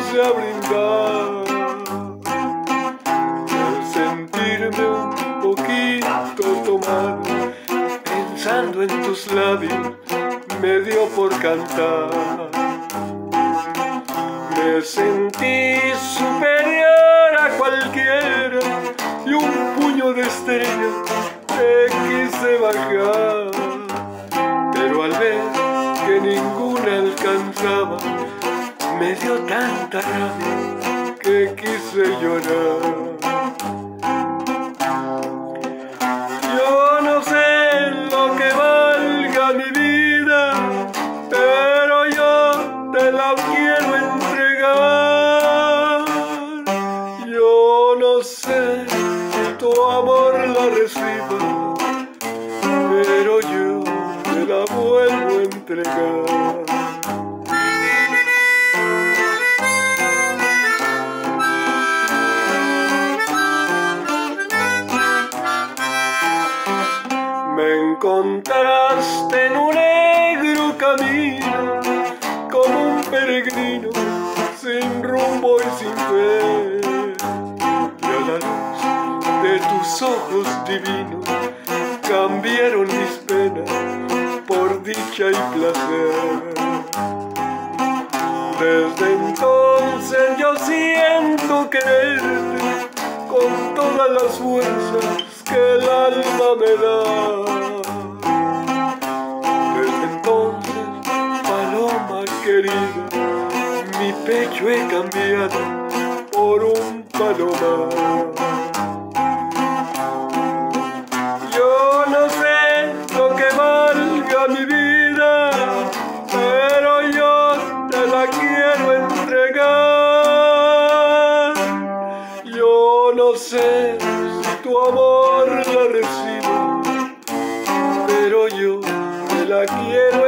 puse a brindar. Al sentirme un poquito tomado, pensando en tus labios, me dio por cantar. Me sentí superior a cualquiera y un puño de estrellas te quise bajar. Pero al ver que ninguna alcanzaba, me dio tanta rabia que quise llorar. Yo no sé lo que valga mi vida, pero yo te la quiero entregar. Yo no sé si tu amor la reciba, pero yo te la vuelvo a entregar. Me encontraste en un negro camino, como un peregrino, sin rumbo y sin fe. Y a la luz de tus ojos divinos, cambiaron mis penas por dicha y placer. Desde entonces yo siento quererte con todas las fuerzas que el alma me da. Desde entonces, paloma querida, mi pecho he cambiado por un palomar. Yo no sé lo que valga mi vida, pero yo te la quiero entregar. Yo no sé si tu amor la recibo, pero yo te la quiero